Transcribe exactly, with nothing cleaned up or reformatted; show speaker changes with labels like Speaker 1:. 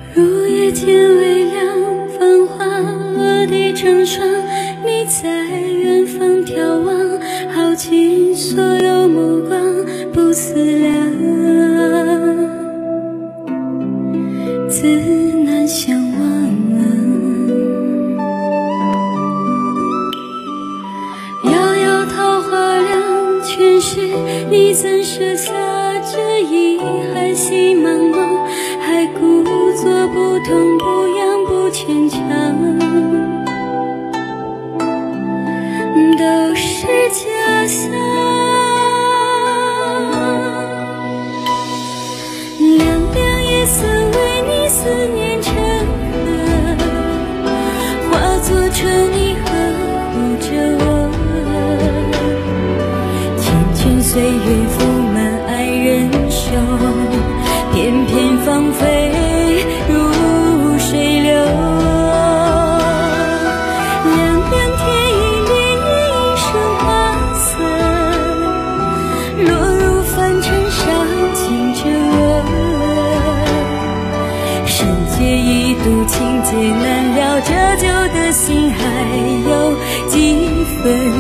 Speaker 1: 入夜间微亮，繁华的成双，你在远方眺望，耗尽所有目光，不思量，自难相忘。遥遥桃花凉，全是你怎舍下这一海心茫茫，还故作不痛不痒不牵强，都是假象。凉凉也曾为你思念成河，化作春泥呵护着我。缱绻岁月覆满爱人袖，片片芳菲如水流。凉凉天意恋你一生花色，落入凡尘伤尽着我。世界一度情劫难了，这旧的心还有几分